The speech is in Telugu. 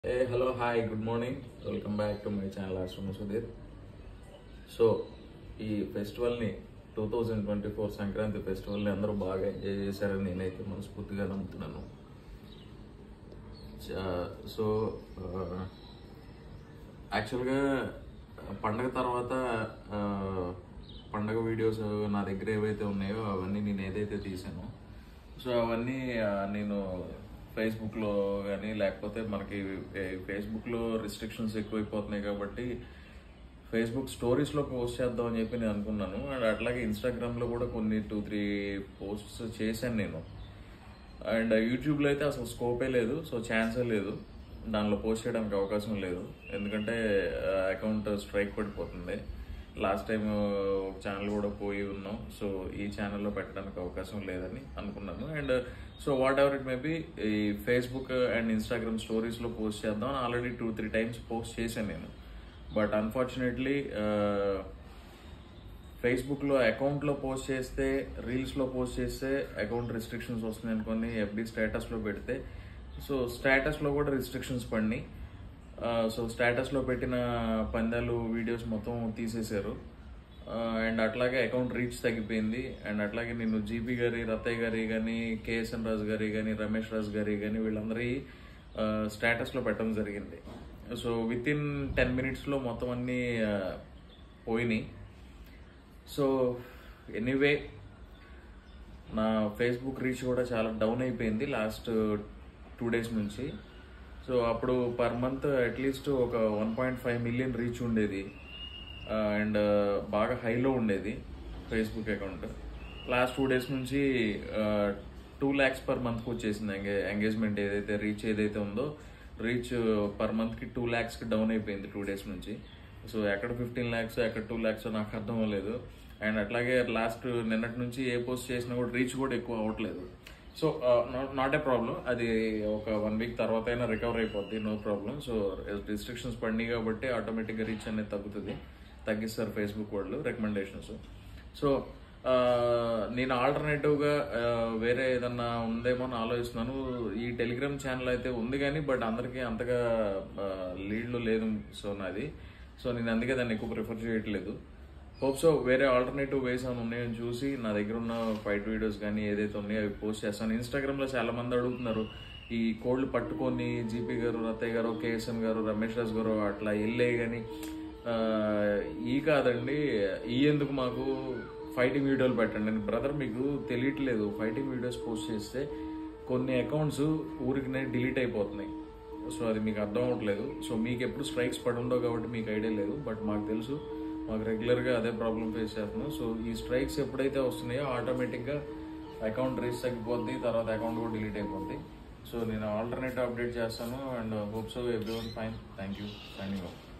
Hey, hello, hi, good morning. Welcome back to my channel Astronomer Sudhir. సో ఈ ఫెస్టివల్ని 2024 సంక్రాంతి ఫెస్టివల్ని అందరూ బాగా ఎంజాయ్ చేశారని నేనైతే మనస్ఫూర్తిగా నమ్ముతున్నాను. సో యాక్చువల్గా పండగ తర్వాత పండగ వీడియోస్ నా దగ్గర ఏవైతే ఉన్నాయో అవన్నీ నేను ఏదైతే తీసానో సో అవన్నీ నేను ఫేస్బుక్లో కానీ లేకపోతే మనకి ఫేస్బుక్లో రిస్ట్రిక్షన్స్ ఎక్కువైపోతున్నాయి కాబట్టి ఫేస్బుక్ స్టోరీస్లో పోస్ట్ చేద్దామని చెప్పి నేను అనుకున్నాను. అండ్ అట్లాగే ఇన్స్టాగ్రామ్లో కూడా కొన్ని 2-3 పోస్ట్స్ చేశాను నేను. అండ్ యూట్యూబ్లో అయితే అసలు స్కోపే లేదు, సో ఛాన్సే లేదు, దానిలో పోస్ట్ చేయడానికి అవకాశం లేదు. ఎందుకంటే అకౌంట్ స్ట్రైక్ పడిపోతుంది. లాస్ట్ టైం ఒక ఛానల్ కూడా పోయి ఉన్నాం, సో ఈ ఛానల్లో పెట్టడానికి అవకాశం లేదని అనుకున్నాను. And so whatever it maybe ఈ ఫేస్బుక్ అండ్ ఇన్స్టాగ్రామ్ స్టోరీస్లో పోస్ట్ చేద్దాం ఆల్రెడీ 2-3 టైమ్స్ పోస్ట్ చేశాను నేను. బట్ అన్ఫార్చునేట్లీ ఫేస్బుక్లో అకౌంట్లో పోస్ట్ చేస్తే, రీల్స్లో పోస్ట్ చేస్తే అకౌంట్ రిస్ట్రిక్షన్స్ వస్తున్నాయి అనుకొని ఎఫ్బీ స్టేటస్లో పెడితే సో స్టేటస్లో కూడా రిస్ట్రిక్షన్స్ పడినాయి. సో స్టేటస్లో పెట్టిన పందాలు వీడియోస్ మొత్తం తీసేశారు. అండ్ అట్లాగే అకౌంట్ రీచ్ తగ్గిపోయింది. అండ్ అట్లాగే నేను జీపీ గారి, రత్తయ్య గారి కానీ, కేఎస్ఎన్ రాజు గారి కానీ, రమేష్ రాజు గారి కానీ వీళ్ళందరి స్టేటస్లో పెట్టడం జరిగింది. సో విత్ ఇన్ 10 minutesలో మొత్తం అన్నీ పోయినాయి. సో ఎనీవే నా ఫేస్బుక్ రీచ్ కూడా చాలా డౌన్ అయిపోయింది లాస్ట్ 2 days నుంచి. సో అప్పుడు పర్ మంత్ అట్లీస్ట్ ఒక 1.5 million రీచ్ ఉండేది. అండ్ బాగా హైలో ఉండేది ఫేస్బుక్ అకౌంట్. లాస్ట్ 2 days నుంచి 2 lakhs per monthకి వచ్చేసింది. ఎంగేజ్మెంట్ ఏదైతే రీచ్ ఏదైతే ఉందో రీచ్ పర్ మంత్కి 2 lakhsకి డౌన్ అయిపోయింది 2 days నుంచి. సో ఎక్కడ 15 lakhs ఎక్కడ 2 lakhs నాకు అర్థం అవ్వలేదు. అండ్ అట్లాగే లాస్ట్ నిన్నటి నుంచి ఏ పోస్ట్ చేసినా కూడా రీచ్ కూడా ఎక్కువ అవ్వట్లేదు. సో నాట్ ఏ ప్రాబ్లం, అది ఒక 1 week తర్వాత అయినా రికవర్ అయిపోద్ది, నో ప్రాబ్లం. సో రిస్ట్రిక్షన్స్ పడినాయి కాబట్టి ఆటోమేటిక్గా రీచ్ అనేది తగ్గిస్తారు ఫేస్బుక్ వాళ్ళు రికమెండేషన్స్. సో నేను ఆల్టర్నేటివ్గా వేరే ఏదన్నా ఉందేమో అని ఆలోచిస్తున్నాను. ఈ టెలిగ్రామ్ ఛానల్ అయితే ఉంది కానీ బట్ అందరికీ అంతగా లీడ్లు లేదు సో నాది. సో నేను అందుకే దాన్ని ఎక్కువ ప్రిఫర్ చేయట్లేదు. హోప్ సో వేరే ఆల్టర్నేటివ్ వేస్ అని ఉన్నాయని చూసి నా దగ్గర ఉన్న ఫైట్ వీడియోస్ కానీ ఏదైతే ఉన్నాయో అవి పోస్ట్ చేస్తాను. ఇన్స్టాగ్రామ్లో చాలా మంది అడుగుతున్నారు, ఈ కోళ్ళు పట్టుకొని జీపీ గారు, రత్తయ్య గారు, కేఎస్ఎన్ గారు, రమేష్ రాజు గారు అట్లా వెళ్ళే కానీ ఈ కాదండి, ఈ ఎందుకు మాకు ఫైటింగ్ వీడియోలు పెట్టండి. బ్రదర్ మీకు తెలియట్లేదు, ఫైటింగ్ వీడియోస్ పోస్ట్ చేస్తే కొన్ని అకౌంట్స్ ఊరికినే డిలీట్ అయిపోతున్నాయి. సో అది మీకు అర్థం అవ్వట్లేదు. సో మీకు ఎప్పుడు స్ట్రైక్స్ పడి ఉండవు కాబట్టి మీకు ఐడియా లేదు, బట్ మాకు తెలుసు, మాకు రెగ్యులర్గా అదే ప్రాబ్లం ఫేస్ చేస్తున్నాం. సో ఈ స్ట్రైక్స్ ఎప్పుడైతే వస్తున్నాయో ఆటోమేటిక్గా అకౌంట్ రీచ్ తగ్గిపోద్ది, తర్వాత అకౌంట్ కూడా డిలీట్ అయిపోద్ది. సో నేను ఆల్టర్నేటివ్ అప్డేట్ చేస్తాను. And hope so everyone fine. Thank you. Signing of.